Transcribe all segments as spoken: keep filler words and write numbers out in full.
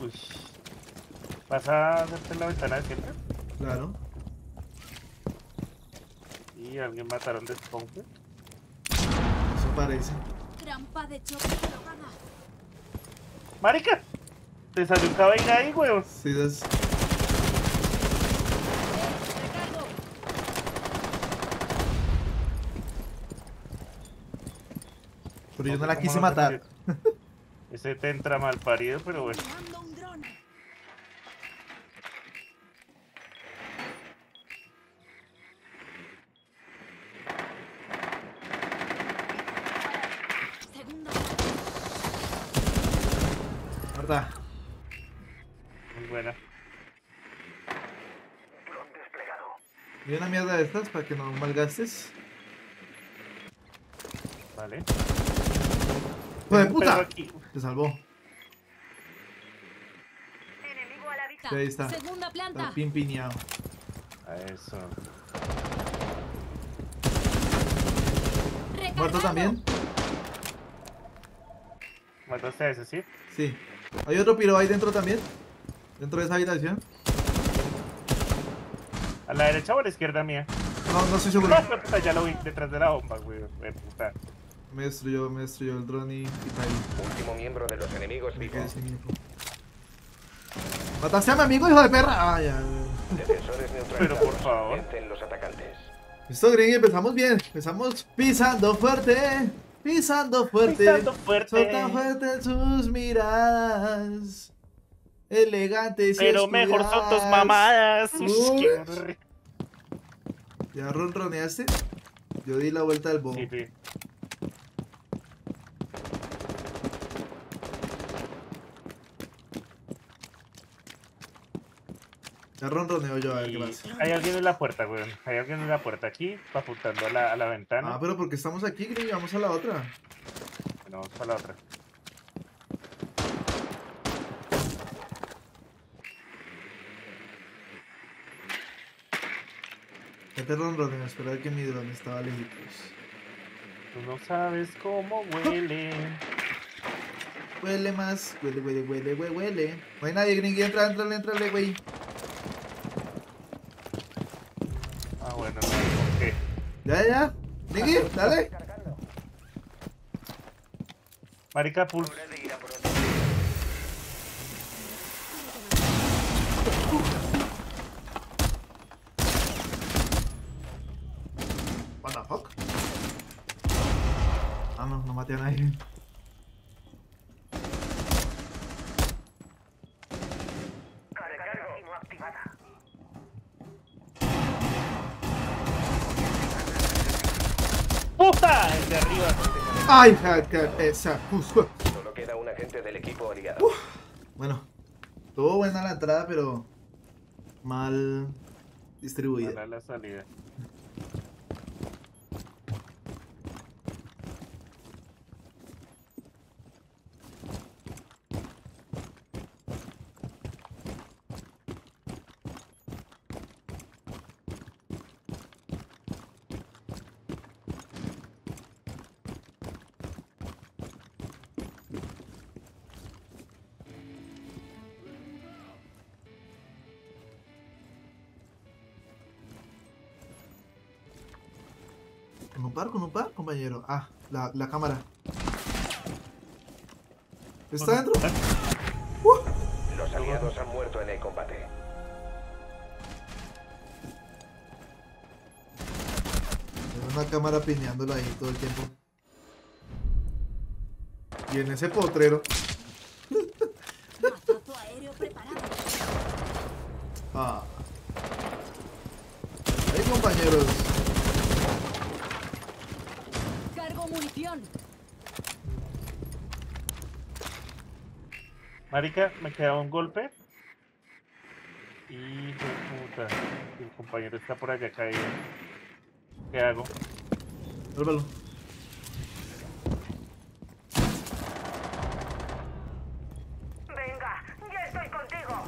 Uy. ¿Vas a hacerte la ventana de siempre? Claro. ¿Y alguien mataron de spawn? Eso parece. Trampa de choque drogada. ¡Marica! Te salió un cabello ahí, weón. Sí, es... Recargo. Pero yo no sé la cómo quise no matar. te- Ese te entra mal parido, pero bueno. Enviando un dron. Segunda. Marta. Muy buena. Y una mierda de estas para que no malgastes. Vale. ¡Hijo de Un perro puta! aquí. Te salvó. Enemigo a la vista. Sí, ahí está. Segunda planta. Está pimpineado. A eso. Recargando. ¿Muerto también? ¿Mataste a ese, sí? Sí. ¿Hay otro piro ahí dentro también? ¿Dentro de esa habitación? ¿A la derecha o a la izquierda mía? No, no estoy seguro. No, puta, ya lo vi detrás de la bomba, güey. De puta. Me destruyó, me destruyó el dron y, y caí. Último miembro de los enemigos Me vivo. quedé sin info. ¿Mataste a mi amigo, hijo de perra? Ah, ya. Defensores neutralizados. Pero por favor. Vencen los atacantes. Listo, Green, empezamos bien. Empezamos pisando fuerte. Pisando fuerte. Pisando fuerte. Son tan fuertes sus miradas. Elegantes y Pero mejor son tus estudiadas. mamadas. Uy. Uy, qué horrible. ¿Ya ronroneaste? Yo di la vuelta del bobo. Sí, sí. Ya ronroneo yo, a ver qué Y pasa. hay alguien en la puerta, güey. Hay alguien en la puerta aquí, apuntando a la, a la ventana. Ah, pero porque estamos aquí, Green, vamos a la otra. Bueno, vamos a la otra. Ya te ronroneo, espera que mi dron estaba lejitos. Tú no sabes cómo huele. Huele más, huele, huele, huele, huele, huele. No hay nadie, Green, entra, entrale, entrale, güey. Ah, bueno, no, ¿por qué? Ya, ya. Niggy, dale. Marica, pulse. What the fuck? Ah, no, no maté a nadie. ¡Puta! El de arriba. Ay, ja, ja, esa. Uf. Solo queda un agente del equipo aliado. Bueno, estuvo buena la entrada, pero mal distribuida. Mala la salida. ¿Con un par, con un par, compañero? Ah, la, la cámara. ¿Está dentro? Los aliados han muerto en el combate. Hay una cámara pineándola ahí todo el tiempo. Y en ese potrero. Mazazo aéreo preparado. Ah. Ahí, compañeros. Cargo munición. Marica, me quedaba un golpe. Y puta, el compañero está por allá caído. ¿Qué hago? Vuélvalo. Venga, ya estoy contigo.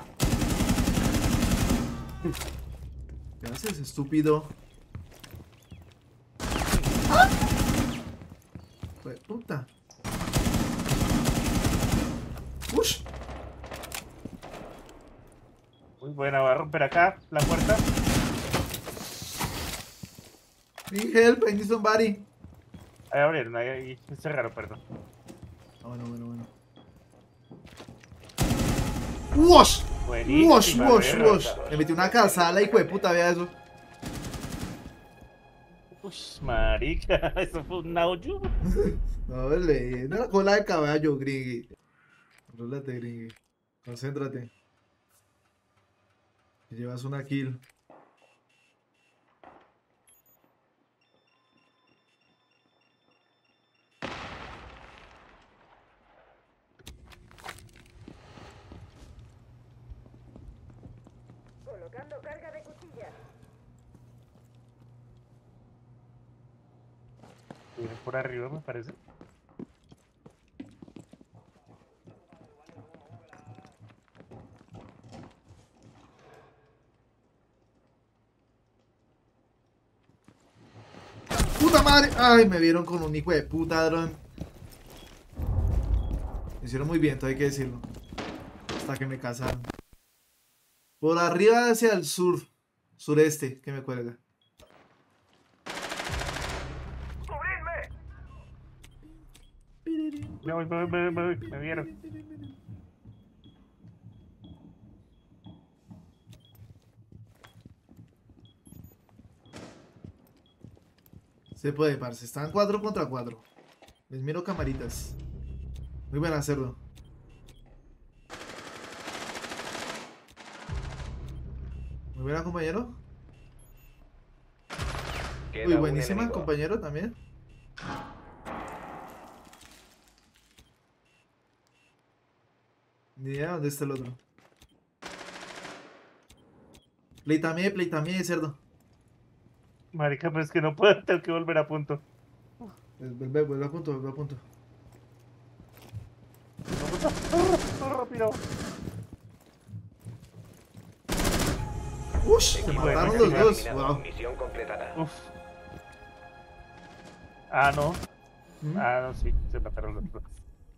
¿Qué haces, estúpido? Pues, puta. ¡Ush! Muy buena, voy a romper acá la puerta. Need help, I need somebody. Ahí abrieron, ahí, ahí cerraron, perdón. Ah, bueno, bueno, bueno. ¡Wash! Buenísima, ¡Wash, wash, guerra. wash! Le metí una calzada, hijo de puta, vea eso. Uy, marica, eso fue un audio. No, le de la cola de caballo, gringue. Contrólate, gringue. Concéntrate. Te llevas una kill. Colocando carga de cuchillas. Vienen por arriba, me parece. ¡Puta madre! ¡Ay! Me vieron con un hijo de puta dron. Me hicieron muy bien, todo hay que decirlo. Hasta que me casaron. Por arriba hacia el sur. Sureste, que me cuelga. ¡Cubridme! Me voy, me voy, me voy, me voy, me vieron. Se puede, parce. Están cuatro contra cuatro. Les miro camaritas. Muy buena hacerlo. Muy buena, compañero. Queda Uy, un buenísima, enemigo. compañero, también. Ni idea dónde está el otro. Play también, play también, cerdo. Marica, pero es que no puedo, tengo que volver a punto. Vuelve, vuelve a punto, vuelve a punto. ¡Corre, rápido! ¡Ush! Se Equipo mataron de los México dos. eliminado. Wow. Misión completada. Uf. Ah, no. ¿Mm? Ah, no, sí, se mataron los dos.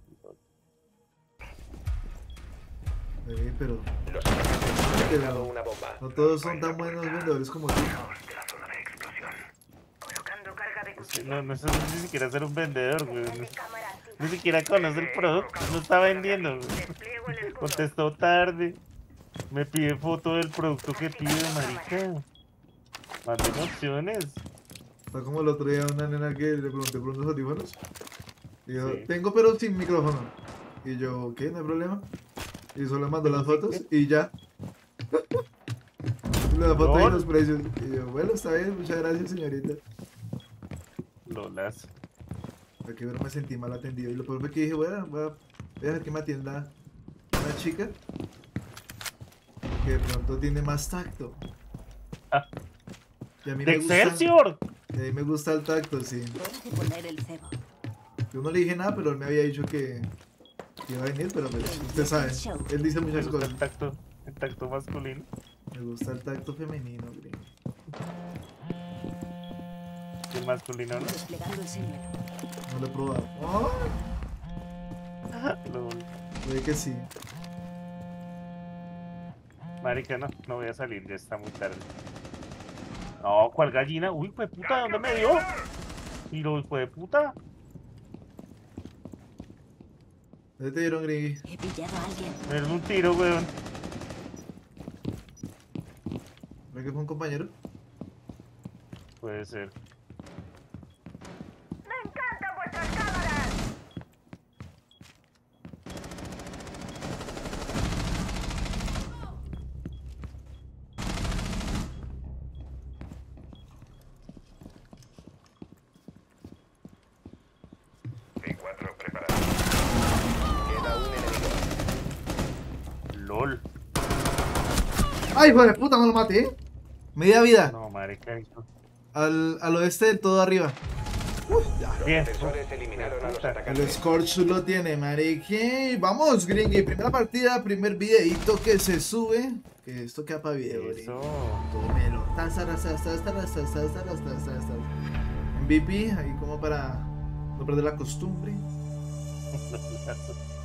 Eh, pero Los atacantes han Pero- dejado una bomba. no todos son tan buenos vendedores como tú. De la zona de explosión. Colocando carga de Sí, cuchillas. no, no es ni siquiera ser un vendedor, güey. De Ni, cámara activa. ni siquiera conoce el producto, no está vendiendo, güey. Despliego el escudo. Contestó tarde. Me pide foto del producto que pide, marica. Manden opciones. Está como el otro día una nena que le pregunté por unos audífonos. Y dijo, Sí. tengo pero sin micrófono. Y yo, ¿qué? No hay problema. Y solo mandó las fotos y ya. La foto y Lol. los precios. Y yo, bueno, está bien, muchas gracias, señorita. Lolas. Para que ver, me sentí mal atendido. Y lo peor fue que dije, bueno, voy a, voy a dejar que me atienda una chica que de pronto tiene más tacto. Ah. Y a mí ¡De me gusta, Excelsior! y a mí me gusta el tacto, sí. Hora de poner el cebo. Yo no le dije nada, pero él me había dicho que, que iba a venir, pero pues, usted sabe, él dice Me muchas gusta cosas. el tacto, el tacto masculino. Me gusta el tacto femenino, gringo. El masculino, ¿no? Desplegando el señuelo. No lo he probado. ¡Oh! Lol. Puede que sí. Marica, no, no voy a salir, ya está muy tarde. No, ¿cuál gallina? Uy, fue puta, ¿de dónde me dio? Y lo fue de puta. ¿Dónde te dieron, gringo? He pillado a alguien. Me dieron un tiro, weón. ¿Verdad que fue un compañero? Puede ser. ¡Me encantan vuestras cámaras! C cuatro preparado. Queda un enemigo. LOL. ¡Ay, hijo de puta, no lo maté! ¿eh? Media vida. No, marica. hijo. Al, al oeste del todo arriba. Uf, ya. Los Bien. defensores eliminaron a los Puta. El atacantes. Scorch lo tiene, marique. Vamos, gringue. Primera partida, primer videito que se sube. Que esto queda para video, gringue. Eso. Tómelo. Taza, taza, taza, taza, taza, taza, taza, taza, taza. M V P, ahí como para no perder la costumbre.